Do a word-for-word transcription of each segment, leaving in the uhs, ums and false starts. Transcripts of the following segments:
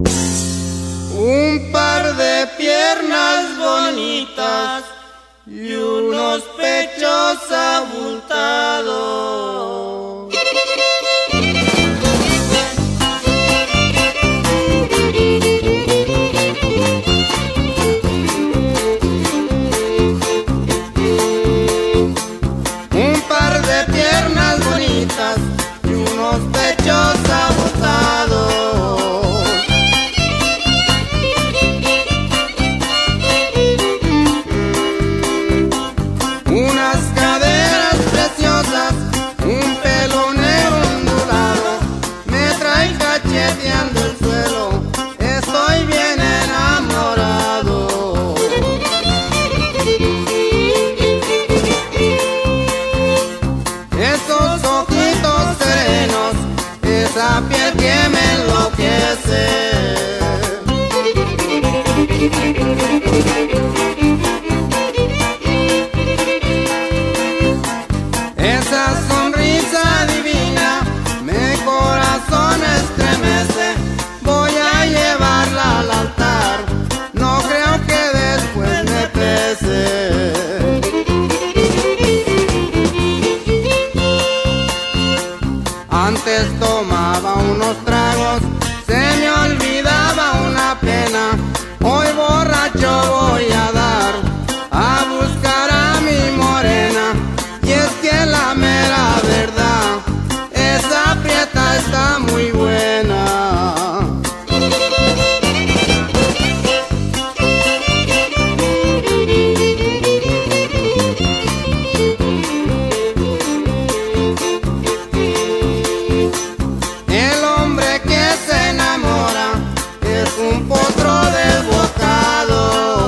Un par de piernas bonitas y unos pechos abultados. Un par de piernas bonitas y unos pechos abultados. Unas caderas preciosas, un pelo negro ondulado, me trae cacheteando el suelo, estoy bien enamorado. Esos ojitos serenos, esa piel que me enloquece. Esa sonrisa divina, mi corazón estremece. Voy a llevarla al altar, no creo que después me pese. Antes tomaba unos tragos, se me olvidaba una pena. Hoy borracho voy a dar a buscar a mi morena. Y es que la mera verdad, esa prieta está muy buena. El hombre que se enamora es un potro desbocado.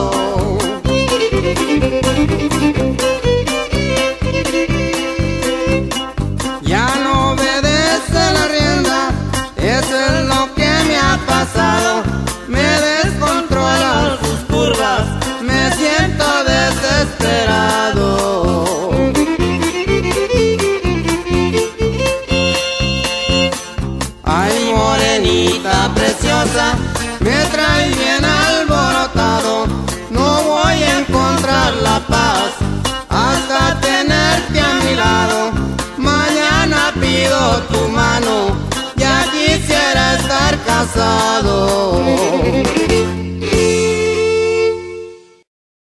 Ya no obedece la rienda, eso es lo que me ha pasado. Me descontrola sus curvas, me siento desesperado. Ay, morenita preciosa, me trae bien alborotado. No voy a encontrar la paz hasta tenerte a mi lado. Mañana pido tu mano, ya quisiera estar casado.